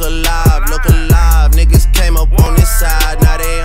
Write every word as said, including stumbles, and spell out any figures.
alive, look alive. Niggas came up on this side, now they